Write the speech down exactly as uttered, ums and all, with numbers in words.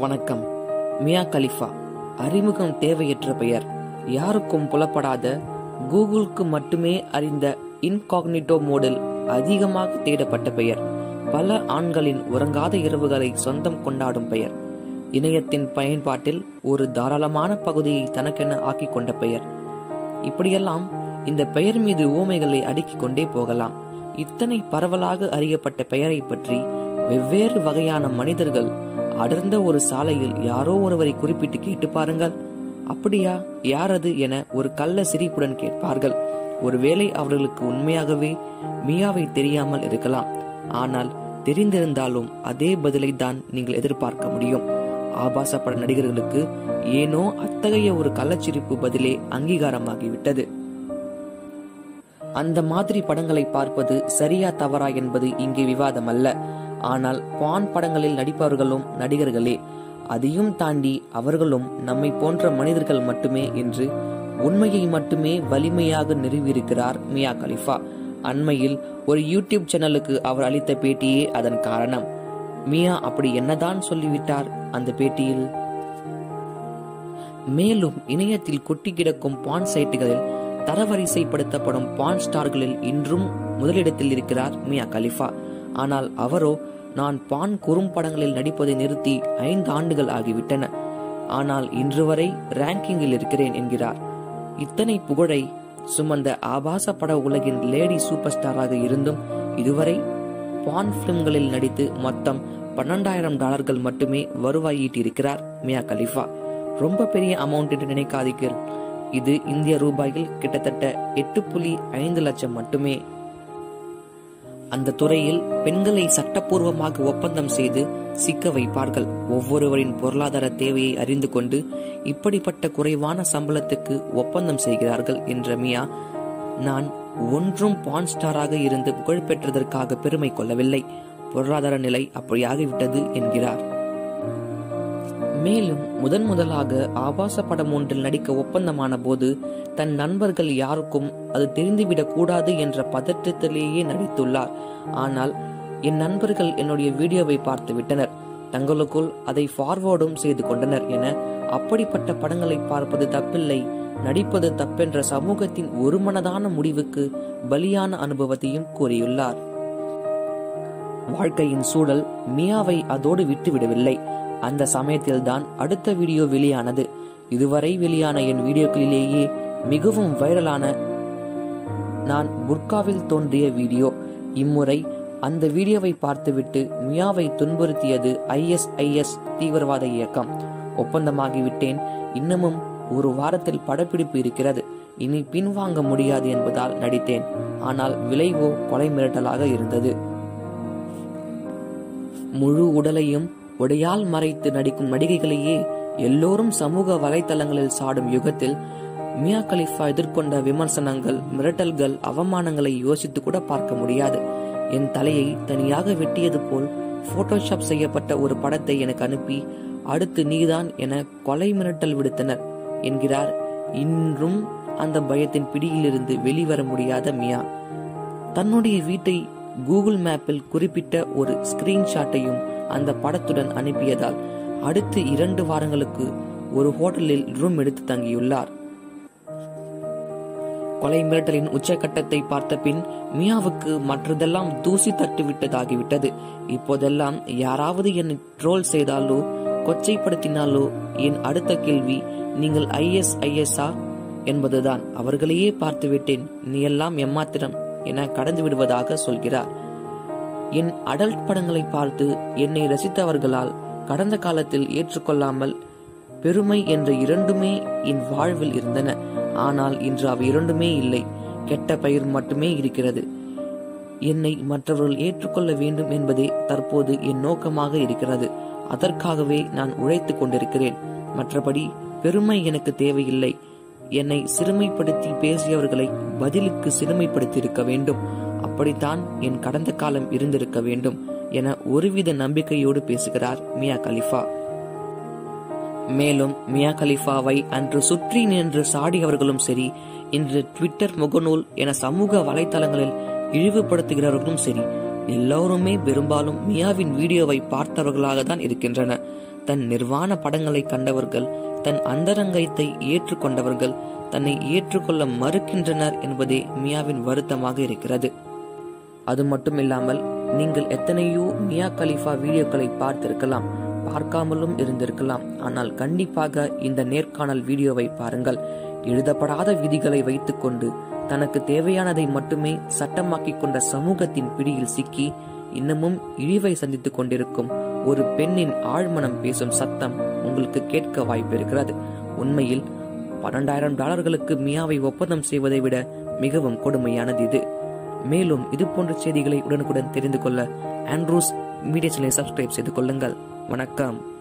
வணக்கம். Mia Khalifa அறிமுகம் தேவையற்ற பெயர். யாருக்கும் புலப்படாத, கூகுளுக்கு மட்டுமே அறிந்த இன்காக்னிட்டோ மோடில் அதிகமாக தேடப்பட்ட பெயர். பல ஆண்களின் உறங்காத இரவுகளை சொந்தம் கொண்டாடும் பெயர். இணையத்தின் பயன்பாட்டில் ஒரு தாராளமான பகுதியை தனக்கென ஆக்கிக் கொண்ட பெயர். இப்படியெல்லாம் இந்த பெயர் மீது ஊமைகளை அடுக்கிக் கொண்டே போகலாம். இத்தனை பரவலாக அறியப்பட்ட பெயரை பற்றி வெவ்வேறு வகையான மனிதர்கள் அடர்ந்த ஒரு சாலையில் யாரோ ஒருவரை குறிப்பிட்டு கேட்டு பாருங்கள். அப்படியா, யாரது என ஒரு கள்ள சிரிப்புடன் கேட்பார்கள். ஒருவேளை அவர்களுக்கு உண்மையாகவே மியாவை தெரியாமல் இருக்கலாம். ஆனால் தெரிந்திருந்தாலும் அதே பதிலை தான் நீங்கள் எதிர்பார்க்க முடியும். ஆபாச பட நடிகர்களுக்கு ஏனோ அத்தகைய ஒரு கள்ளச்சிரிப்பு பதிலே அங்கீகாரமாகிவிட்டது. அந்த மாதிரி படங்களை பார்ப்பது சரியா தவறா என்பது இங்கே விவாதம் அல்ல. ஆனால் பான் படங்களில் நடிப்பவர்களும் நடிகர்களே. அதையும் தாண்டி அவர்களும் நம்மை போன்ற மனிதர்கள் மட்டுமே என்று உண்மையை மட்டுமே வலிமையாக நிறுவியிருக்கிறார் மியா கலிஃபா. அண்மையில் ஒரு யூடியூப் சேனலுக்கு அவர் அளித்த பேட்டியே அதன் காரணம். மியா அப்படி என்னதான் சொல்லிவிட்டார் அந்த பேட்டியில்? மேலும் இணையத்தில் கொட்டி கிடக்கும் பான் சைட்டுகளில் தரவரிசைப்படுத்தப்படும் பான் ஸ்டார்களில் இன்றும் முதலிடத்தில் இருக்கிறார் மியா கலிஃபா. ஆனால் அவரோ, நான் பான் குறும்படங்களில் நடிப்பதை நிறுத்தி ஐந்து ஆண்டுகள் ஆகிவிட்டன, ஆனால் இன்று வரை ரேங்கிங்கில் இருக்கிறேன் என்கிறார். இத்தனை புகழை சுமந்த ஆபாச பட உலகின் லேடி சூப்பர் ஸ்டாராக இருந்தும் இதுவரை பான் பிலிம்களில் நடித்து மொத்தம் பன்னெண்டாயிரம் டாலர்கள் மட்டுமே வருவாய் ஈட்டியிருக்கிறார் மியா கலிஃபா. ரொம்ப பெரிய அமௌண்ட் என்று நினைக்காதீர்கள். இது இந்திய ரூபாயில் கிட்டத்தட்ட எட்டு புள்ளி ஐந்து லட்சம் மட்டுமே. அந்த துறையில் பெண்களை சட்டப்பூர்வமாக ஒப்பந்தம் செய்து சிக்க வைப்பார்கள். ஒவ்வொருவரின் பொருளாதார தேவையை அறிந்து கொண்டு இப்படிப்பட்ட குறைவான சம்பளத்துக்கு ஒப்பந்தம் செய்கிறார்கள் என்ற மியா, நான் ஒன்றும் பான் ஸ்டாராக இருந்து புகழ் பெற்றதற்காக பெருமை கொள்ளவில்லை, பொருளாதார நிலை அப்படியாகிவிட்டது என்கிறார். மேலும் முதன் முதலாக ஆபாச படம் ஒன்றில் நடிக்க ஒப்பந்தமான போது தன் நண்பர்கள் யாருக்கும் அது தெரிந்துவிடக் கூடாது என்ற பதற்றத்திலேயே நடித்துள்ளார். ஆனால் என் நண்பர்கள் என்னுடைய வீடியோவை பார்த்து விட்டனர், தங்களுக்குள் அதை ஃபார்வர்டும் செய்து கொண்டனர் என அப்படிப்பட்ட படங்களை பார்ப்பது தப்பில்லை, நடிப்பது தப்பென்ற சமூகத்தின் ஒருமனதான முடிவுக்கு பலியான அனுபவத்தையும் கூறியுள்ளார். வாழ்க்கையின் சூழல் மியாவை அதோடு விட்டுவிடவில்லை. அந்த சமயத்தில் தான் அடுத்த வீடியோ வெளியானது. இதுவரை வெளியான என் வீடியோக்களிலேயே மிகவும் வைரலான நான் புர்காவில் தோன்றிய வீடியோ. இம்முறை அந்த வீடியோவை பார்த்துவிட்டு மியாவை துன்புறுத்தியது ஐ எஸ் ஐ எஸ் தீவிரவாத இயக்கம். ஒப்பந்தமாகிவிட்டேன், இன்னமும் ஒரு வாரத்தில் படப்பிடிப்பு இருக்கிறது, இனி பின்வாங்க முடியாது என்பதால் நடித்தேன். ஆனால் விளைவோ கொலை மிரட்டலாக இருந்தது. முழு உடலையும் உடையால் மறைத்து நடிக்கும் நடிகைகளையே எல்லோரும் சமூக வலைத்தளங்களில் சாடும் யுகத்தில் மியா கலிஃபா எதிர்கொண்ட விமர்சனங்கள், மிரட்டல்கள், அவமானங்களை யோசித்து கூட பார்க்க முடியாது. என் தலையை தனியாக வெட்டியது போல் போட்டோஷாப் செய்யப்பட்ட ஒரு படத்தை எனக்கு அனுப்பி அடுத்து நீதான் என கொலை மிரட்டல் விடுத்தனர் என்கிறார். இன்றும் அந்த பயத்தின் பிடியிலிருந்து வெளிவர முடியாத மியா. தன்னுடைய வீட்டை கூகுள் மேப்பில் குறிப்பிட்ட ஒரு ஸ்கிரீன்ஷாட்டையும் அந்த படத்துடன் அனுப்பியதால் அடுத்து இரண்டு வாரங்களுக்கு ஒரு ஹோட்டலில் ரூம் எடுத்து தங்கியுள்ளார். கொலை மிரட்டலின் உச்சகட்டத்தை பார்த்த பின் மியாவுக்கு மற்றதெல்லாம் தூசி தட்டுவிட்டதாகிவிட்டது. இப்போதெல்லாம் யாராவது என்னை ட்ரோல் செய்தாலோ கொச்சைப்படுத்தினாலோ என் அடுத்த கேள்வி, நீங்கள் ஐ எஸ் ஐ எஸ் ஆ என்பதுதான். அவர்களையே பார்த்து விட்டேன், நீ எல்லாம் எம்மாத்திரம் என கடந்து விடுவதாக சொல்கிறார். என் அடல்ட் படங்களை பார்த்து என்னை ரசித்தவர்களால் கடந்த காலத்தில் ஏற்றுக்கொள்ளாமல் பெருமை என்ற இரண்டுமே என் வாழ்வில் இருந்தன. ஆனால் இன்று அவை இரண்டுமே இல்லை, கெட்ட பெயர் மட்டுமே இருக்கிறது. என்னை மற்றவர்கள் ஏற்றுக்கொள்ள வேண்டும் என்பதே தற்போது என் நோக்கமாக இருக்கிறது. அதற்காகவே நான் உழைத்து கொண்டிருக்கிறேன். மற்றபடி பெருமை எனக்கு தேவையில்லை. என்னை சிறுமைப்படுத்தி பேசியவர்களை பதிலுக்கு சிறுமைப்படுத்தி இருக்க வேண்டும். அப்படித்தான் என் கடந்த காலம் இருந்திருக்க வேண்டும் என ஒருவித நம்பிக்கையோடு பேசுகிறார் மியா கலிஃபா. மேலும் மியா கலிஃபாவை அன்று சுற்றி நின்று சாடியவர்களும் சரி, இன்று ட்விட்டர், முகநூல் என சமூக வலைதளங்களில் இழிவுபடுத்துகிறவர்களும் சரி, எல்லோருமே பெரும்பாலும் மியாவின் வீடியோவை பார்த்தவர்களாக தான் இருக்கின்றனர். தன் நிர்வாண படங்களை கண்டவர்கள், தன் அந்தரங்கத்தை ஏற்றுக்கொண்டவர்கள் தன்னை ஏற்றுக்கொள்ள மறுக்கின்றனர் என்பதே மியாவின் வருத்தமாக இருக்கிறது. அது மட்டுமில்லாமல் நீங்கள் எத்தனையோ மியா கலிஃபா வீடியோக்களை பார்த்திருக்கலாம், பார்க்காமலும் இருந்திருக்கலாம். ஆனால் கண்டிப்பாக இந்த நேர்காணல் வீடியோவை பாருங்கள். எழுதப்படாத விதிகளை வைத்துக்கொண்டு தனக்கு தேவையானதை மட்டுமே சட்டமாக்கிக் கொண்ட சமூகத்தின் பிடியில் சிக்கி இன்னமும் இழிவை சந்தித்துக் கொண்டிருக்கும் ஒரு பெண்ணின் ஆழ்மனம் பேசும் சத்தம் உங்களுக்கு கேட்க வாய்ப்பு இருக்கிறது. உண்மையில் பன்னெண்டாயிரம் டாலர்களுக்கு மியாவை ஒப்பந்தம் செய்வதை விட மிகவும் கொடுமையானது இது. மேலும் இது போன்ற செய்திகளை உடனுக்குடன் தெரிந்து கொள்ள ஆண்ட்ரூஸ் மீடியா சேனலை சப்ஸ்கிரைப் செய்து கொள்ளுங்கள். வணக்கம்.